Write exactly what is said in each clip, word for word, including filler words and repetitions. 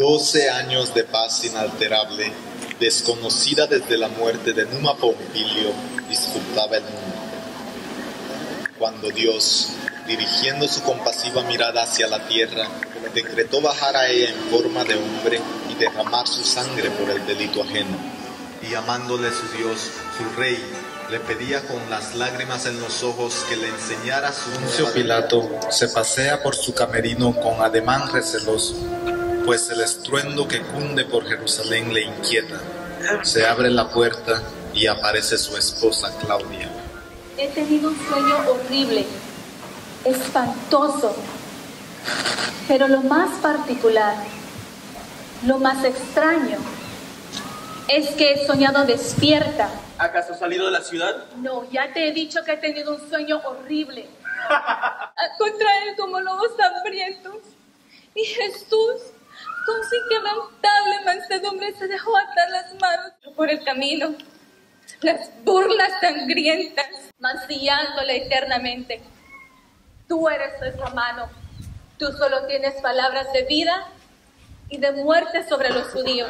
Doce años de paz inalterable, desconocida desde la muerte de Numa Pompilio, disputaba el mundo. Cuando Dios, dirigiendo su compasiva mirada hacia la tierra, decretó bajar a ella en forma de hombre y derramar su sangre por el delito ajeno. Y amándole su Dios, su rey, le pedía con las lágrimas en los ojos que le enseñara su... Poncio Pilato se pasea por su camerino con ademán receloso, pues el estruendo que cunde por Jerusalén le inquieta. Se abre la puerta y aparece su esposa Claudia. He tenido un sueño horrible, espantoso, pero lo más particular, lo más extraño, es que he soñado despierta. ¿Acaso has salido de la ciudad? No, ya te he dicho que he tenido un sueño horrible. Contra él como lobos hambrientos. Y Jesús, con su inquebrantable mansedumbre, se dejó atar las manos por el camino. Las burlas sangrientas, mancillándole eternamente. Tú eres nuestra mano. Tú solo tienes palabras de vida y de muerte sobre los judíos.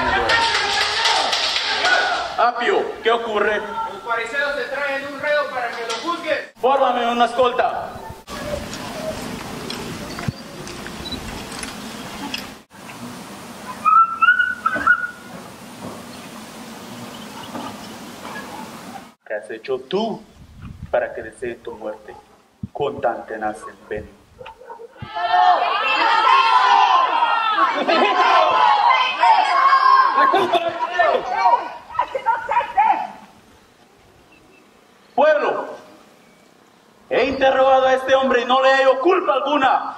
Apio, ¿qué ocurre? Los fariseos te traen un reo para que lo juzgues. Fórmame una escolta. ¿Qué has hecho tú para que desee tu muerte con tan tenaz empeño? Pueblo, he interrogado a este hombre y no le hallo culpa alguna.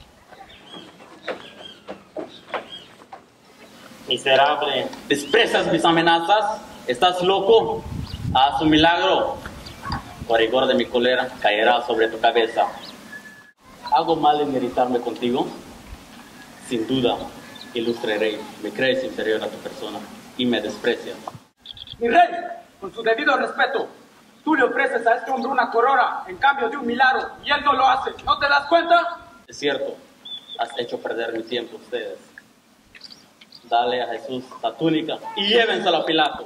Miserable, ¿desprecias mis amenazas? ¿Estás loco? Haz un milagro. O rigor de mi cólera caerá sobre tu cabeza. ¿Hago mal en irritarme contigo? Sin duda, ilustre rey, me crees inferior a tu persona y me desprecias. Mi rey, con su debido respeto, tú le ofreces a este hombre una corona en cambio de un milagro y él no lo hace. ¿No te das cuenta? Es cierto, has hecho perder mi tiempo ustedes. Dale a Jesús la túnica y llévensela a Pilato.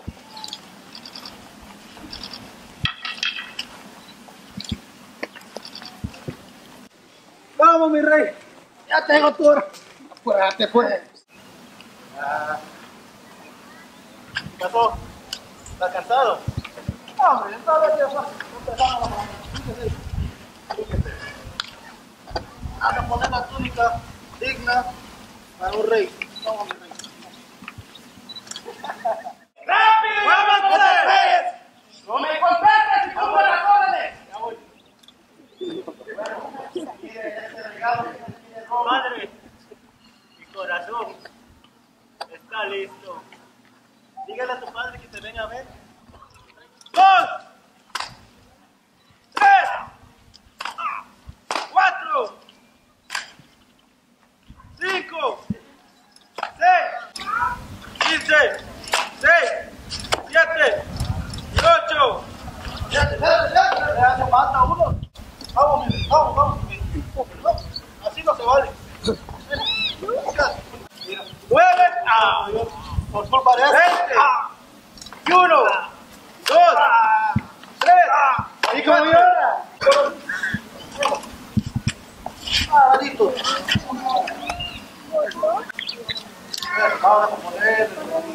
Vamos, mi rey. Ya tengo tu hora. Apúrate, pues. Ah. ¿Qué pasó? ¿Estás cansado? Hombre, esta vez ya empezamos la mano. Vamos a poner la túnica digna para un rey. Vamos, mi rey. ¡Rápido! ¡Vamos, pues! ¡No me contestes y cumpla las órdenes! Ya voy. Padre, mi corazón está listo. Dígale a tu padre que te venga a ver. Dos, tres, cuatro, cinco, seis, quince, seis, siete, y ocho. Ya, ya, ya, ya hace falta uno. Vamos, mi, vamos, vamos. No, así no se vale. Mira, Nueve, ah, por culpa de eso. veinte, y uno, dos, tres, ¿Y cómo yo? Ah, listo. Vamos a componer.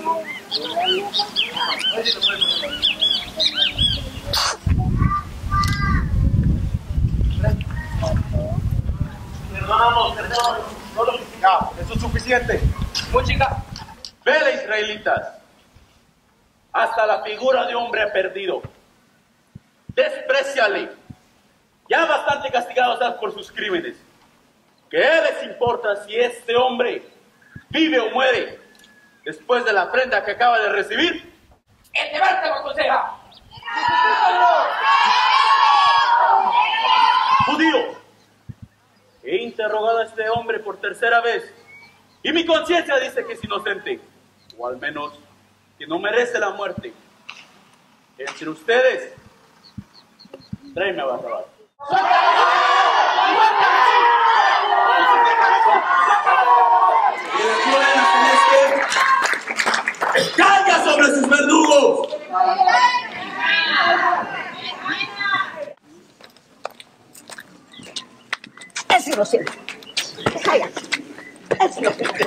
Perdónanos, perdónanos. No lo hicimos. Ya, eso es suficiente. música. Vele, israelitas. Hasta la figura de hombre ha perdido. Despréciale. Ya bastante castigado estás por sus crímenes. ¿Qué les importa si este hombre vive o muere después de la afrenta que acaba de recibir? ¡El debate lo aconseja! Judíos, he interrogado a este hombre por tercera vez y mi conciencia dice que es inocente, o al menos que no merece la muerte. Entre ustedes, tráeme a Barrabás. Y después Es inocente. Cállate. Es inocente.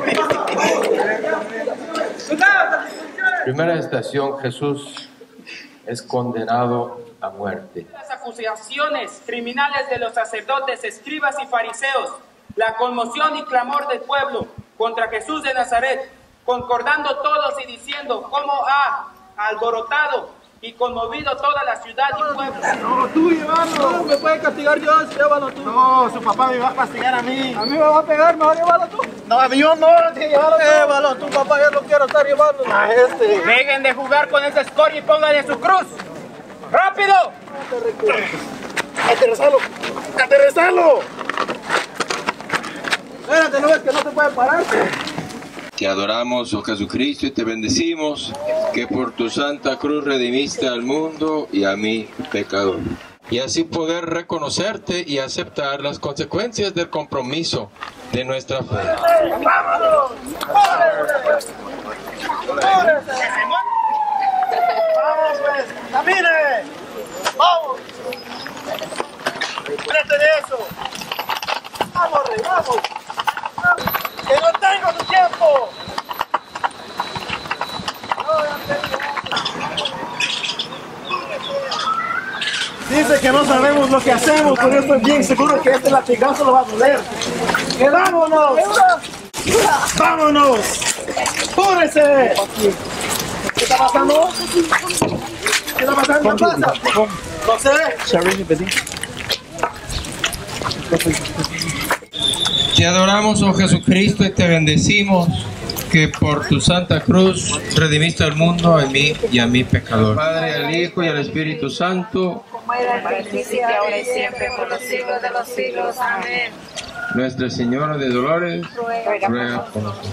Primera estación, Jesús es condenado a muerte. Las acusaciones criminales de los sacerdotes, escribas y fariseos, la conmoción y clamor del pueblo contra Jesús de Nazaret, concordando todos y diciendo cómo ha alborotado y conmovido toda la ciudad y pueblo. No, tú llévalo. No, me puede castigar Dios, llévalo tú. No, su papá me va a castigar a mí. A mí me va a pegar, mejor llévalo tú. No, a mí yo no, llévalo tú. Llévalo tú, papá, yo no quiero estar llevando. A este. Dejen de jugar con esa escoria y pónganle su cruz. ¡Rápido! ¡Aterrizalo! ¡Aterrizalo! Espérate, no ves que no te puede parar. Te adoramos, oh Jesucristo, y te bendecimos, que por tu santa cruz redimiste al mundo y a mí, pecador. Y así poder reconocerte y aceptar las consecuencias del compromiso de nuestra fe. ¡Vámonos! ¡Vamos, pues! ¡Camine! ¡Vamos! ¡Espérate de eso! ¡Vamos, rey, vamos! ¡Que no tengo tu tiempo! Dice que no sabemos lo que hacemos, pero yo estoy bien seguro que este latigazo lo va a doler. ¡Que vámonos! ¡Vámonos! ¡Púrese! ¿Qué está pasando? ¿Qué está pasando? ¿Qué pasa? No sé. Te adoramos, oh Jesucristo, y te bendecimos, que por tu santa cruz redimiste al mundo, a mí y a mi pecador. Padre, al Hijo y al Espíritu Santo, Como era en el principio, ahora y siempre, por los siglos de los siglos. Amén. Nuestra Señora de Dolores, ruega por nosotros.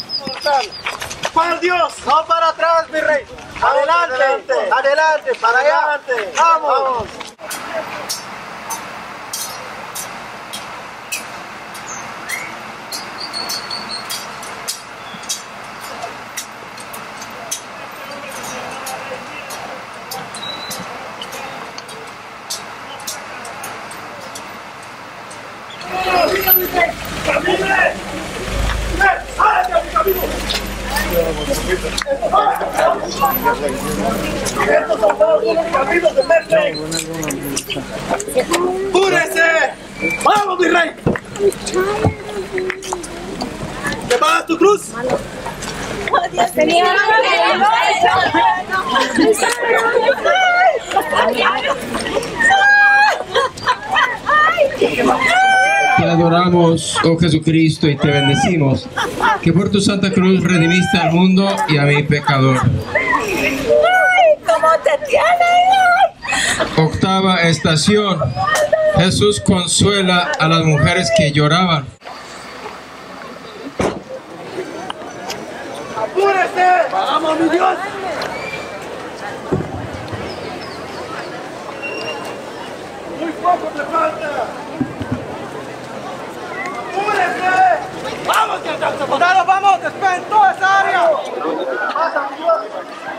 ¡Para Dios! ¡No para atrás, mi rey! ¡Adelante! ¡Adelante! ¡Adelante! ¡Para allá! Adelante. ¡Vamos! ¡Vamos! ¡Púrese! ¡Vamos, mi rey! ¿Te pagas tu cruz? Te adoramos, oh Jesucristo, y te bendecimos, que por tu santa cruz redimiste al mundo y a mi pecador. ¡Ay, cómo te tiene! Octava estación. Jesús consuela a las mujeres que lloraban. ¡Apúrese! ¡Vamos, mi Dios! ¡Muy poco te falta! ¡Apúrese! ¡Vamos, que alcanza! ¡Claro, vamos! ¡Espera en toda esa área! ¡Pasa, mi Dios!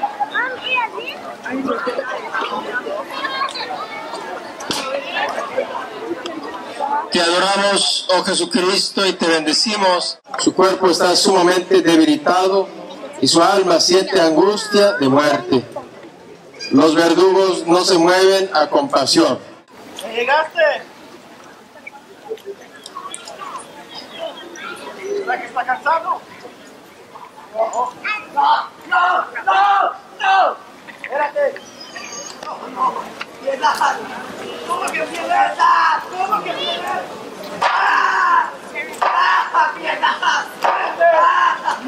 Te adoramos, oh Jesucristo, y te bendecimos. Su cuerpo está sumamente debilitado y su alma siente angustia de muerte. Los verdugos no se mueven a compasión. ¿Ya llegaste? ¿Será que está cansado? No, no, no, no, no. Espérate. No, no. Piedad. ¿Cómo que piedad? ¿Cómo que piedad? ¡Ah! ¡Ah! ¡Piedad! ¡Ah!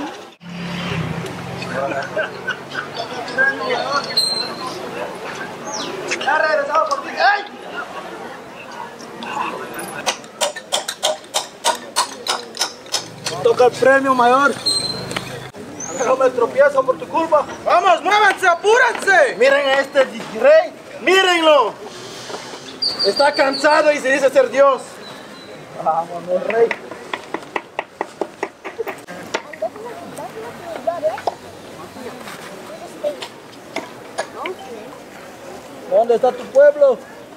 ¡Ya regresado por ti! ¡Ay! Toca el premio, mayor. No me tropiezo por tu culpa. ¡Vamos, muévanse, apúrense! Miren a este rey, mírenlo. Está cansado y se dice ser Dios. Vámonos, rey. ¿Dónde está tu pueblo?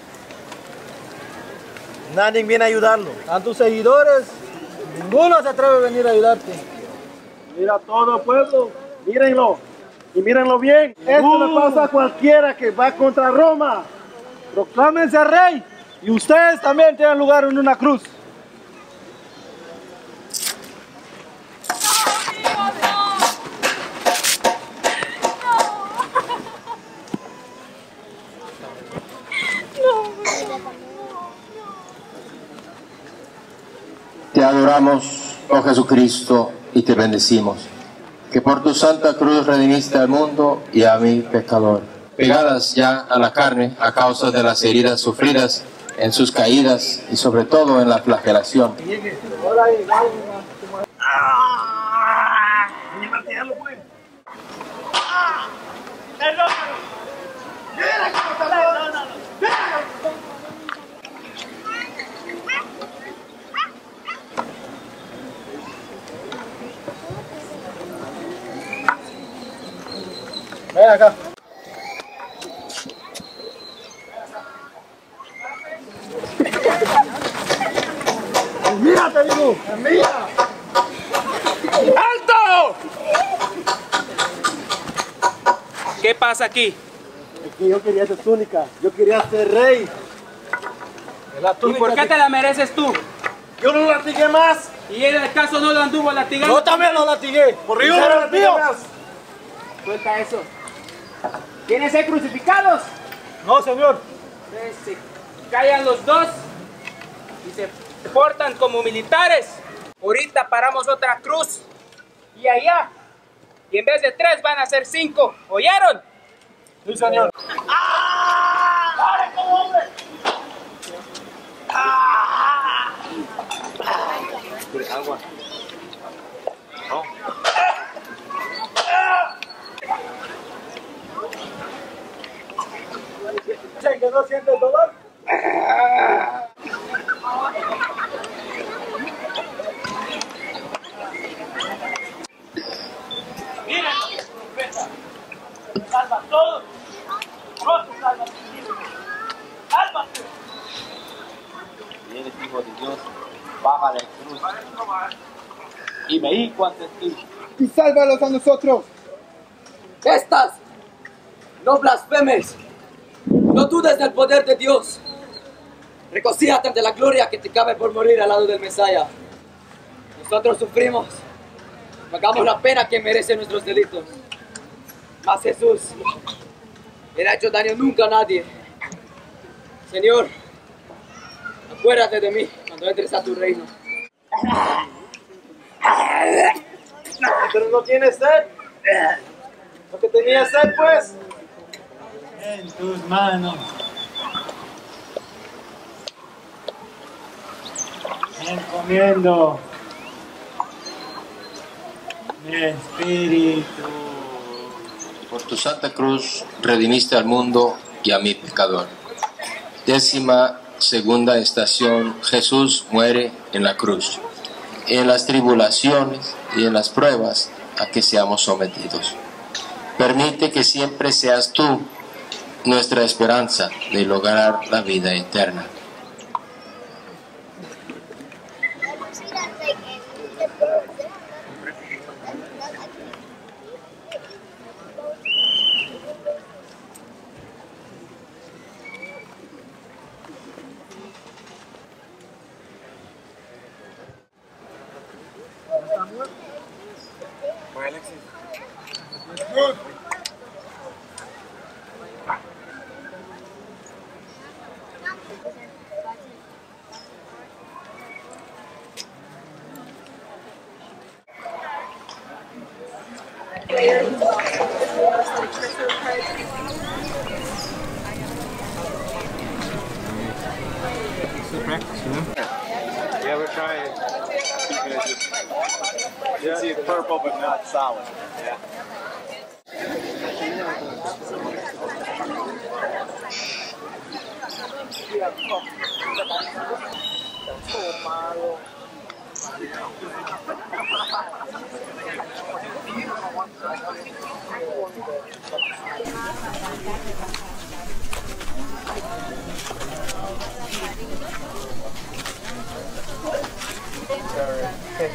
Nadie viene a ayudarlo. A tus seguidores, ninguno se atreve a venir a ayudarte. Mira todo el pueblo, mírenlo. Y mírenlo bien. Esto le pasa a cualquiera que va contra Roma. Proclámense rey. Y ustedes también tienen lugar en una cruz. Te adoramos, oh Jesucristo, y te bendecimos, que por tu santa cruz redimiste al mundo y a mí, pecador. Pegadas ya a la carne a causa de las heridas sufridas en sus caídas y sobre todo en la flagelación. Ven acá. ¡Mira, te digo! ¡Mira! ¡Alto! ¿Qué pasa aquí? Es que yo quería esa túnica. Yo quería ser rey. ¿Y por qué te la mereces tú? Yo no lo latigué más. ¿Y él acaso no lo anduvo latigando? Yo también lo latigué. Por Río de los míos. Suelta eso. ¿Quieren ser crucificados? No, señor. Entonces se callan los dos y se portan como militares. Ahorita paramos otra cruz y allá. Y en vez de tres van a ser cinco. ¿Oyeron? Sí, señor. ¡Ah! ¡Dale como hombre! ¡Ah! Agua. No. ¿Que no siente el dolor? Mira, profeta, salva a todos, pronto salva a tus hijos, sálvate. Si eres hijo de Dios, baja de la cruz y me hijo ante ti. Y sálvalos a nosotros. Estas, no blasfemes, no dudes del poder de Dios. Regocíjate ante la gloria que te cabe por morir al lado del Mesías. Nosotros sufrimos, pagamos la pena que merecen nuestros delitos. Mas Jesús no le ha hecho daño nunca a nadie. Señor, acuérdate de mí cuando entres a tu reino. Pero no tienes sed. Lo que tenía sed, pues. En tus manos. Encomiendo mi espíritu. Por tu santa cruz redimiste al mundo y a mi pecador. Décima segunda estación, Jesús muere en la cruz, en las tribulaciones y en las pruebas a que seamos sometidos. Permite que siempre seas tú nuestra esperanza de lograr la vida eterna. Yeah, we're trying. You can see it's purple, but not solid. Yeah.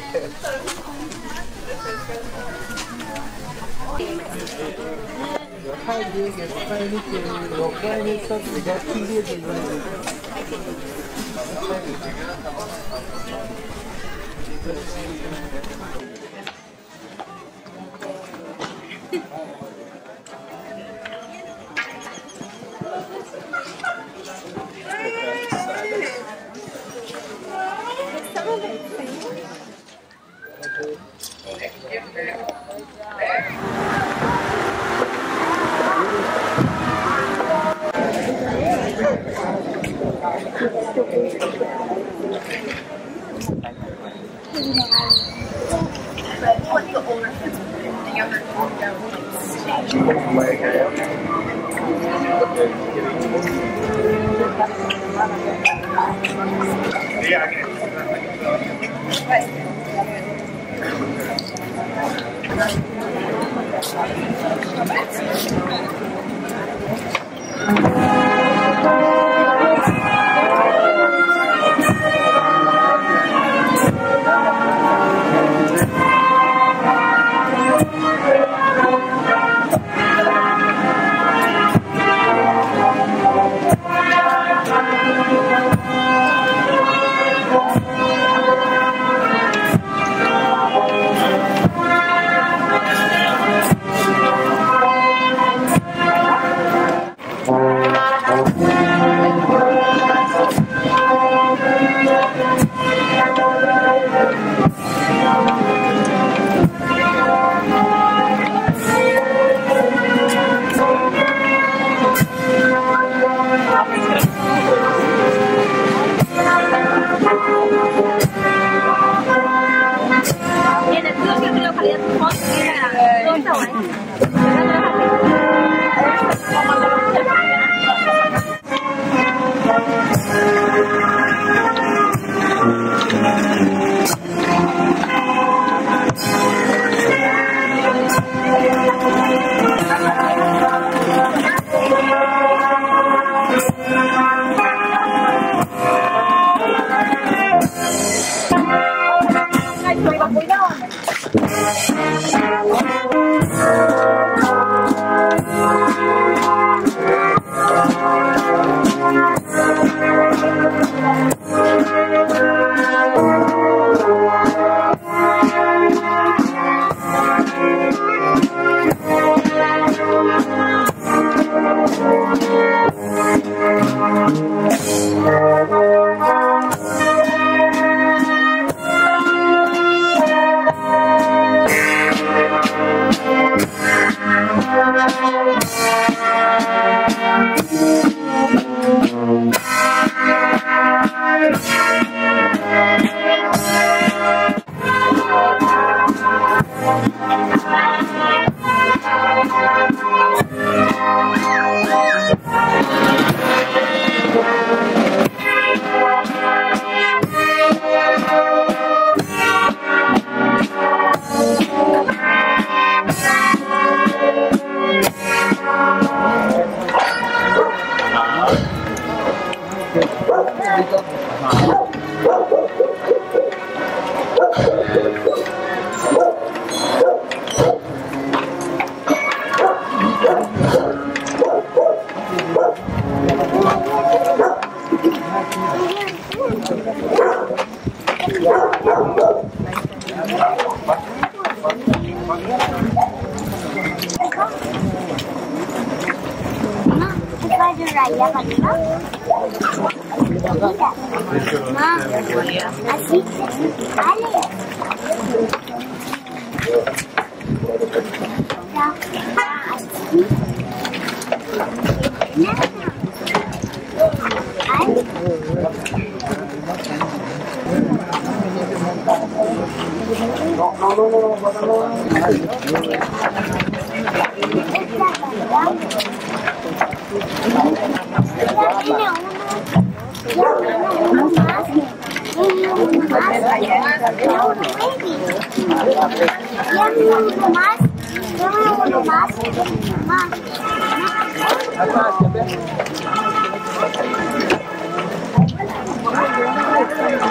Mucho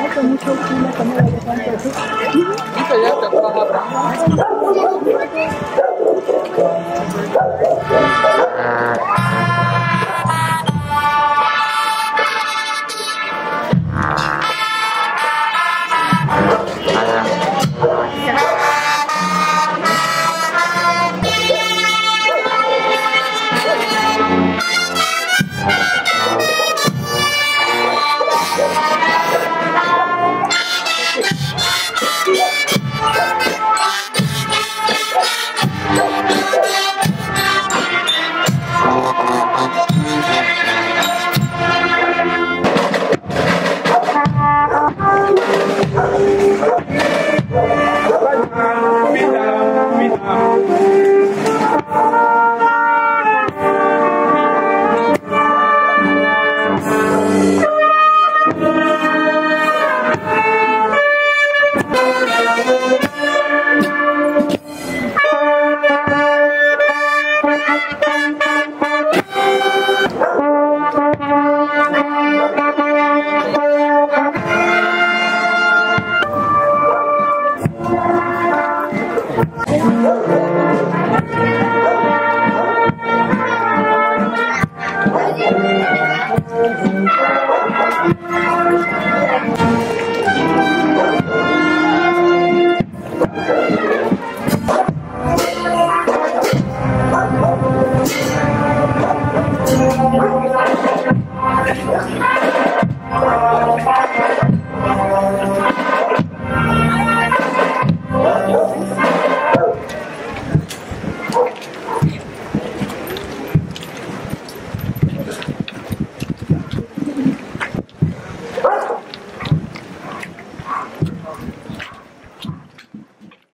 Gracias.